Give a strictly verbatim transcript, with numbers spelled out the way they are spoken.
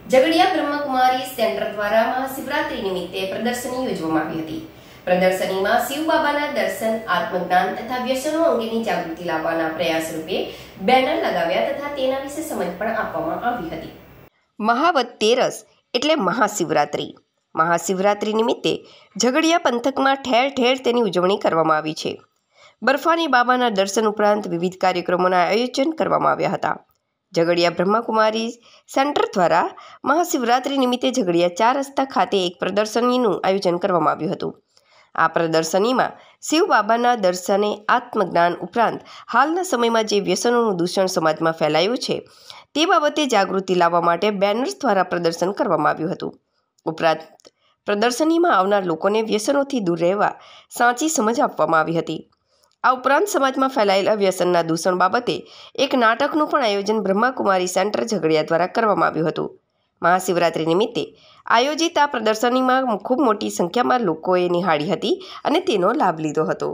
Jhagadia Brahma Kumari centre દ્વારા મહાશિવરાત્રી નિમિત્તે પ્રદર્શની યોજવામાં આવી હતી। પ્રદર્શનીમાં શિવ બાબાના દર્શન, આત્મજ્ઞાન તથા વ્યસનો અંગેની જાગૃતિ લાવવાના પ્રયાસ રૂપે બેનર લગાવ્યા તથા તેના વિશે સમજ પણ આપવામાં આવી હતી। મહાવદ તેરસ એટલે મહાશિવરાત્રી। મહાશિવરાત્રી નિમિત્તે ઝઘડિયા પંથકમાં ઠેર ઠેર તેની ઉજવણી કરવામાં આવી છે। બર્ફાની બાબાના દર્શન ઉપરાંત વિવિધ કાર્યક્રમોના આયોજન કરવામાં આવ્યા હતા। ઝઘડિયા બ્રહ્મકુમારી સેન્ટર દ્વારા મહાશિવરાત્રી નિમિત્તે ઝઘડિયા ચાર રસ્તા ખાતે એક પ્રદર્શનીનું આયોજન કરવામાં આવ્યું હતું। આ પ્રદર્શનીમાં શિવ બાબાના દર્શને, આત્મજ્ઞાન ઉપરાંત હાલના સમયમાં જે વ્યસનોનું દૂષણ સમાજમાં ફેલાયું છે તે બાબતે જાગૃતિ લાવવા માટે બેનર્સ દ્વારા પ્રદર્શન કરવામાં આવ્યું હતું। ઉપરાંત પ્રદર્શનીમાં આવનાર લોકોને વ્યસનોથી દૂર રહેવા સાચી સમજ આપવામાં આવી હતી। આ ઉપરાંત સમાજમાં ફેલાયેલા વ્યસનના દૂષણ બાબતે એક નાટકનું પણ આયોજન બ્રહ્મકુમારી સેન્ટર ઝઘડિયા દ્વારા કરવામાં આવ્યું હતું। મહાશિવરાત્રી નિમિત્તે આયોજિત આ પ્રદર્શનીમાં ખૂબ મોટી સંખ્યામાં લોકોએ નિહાળી હતી અને તેનો લાભ લીધો હતો।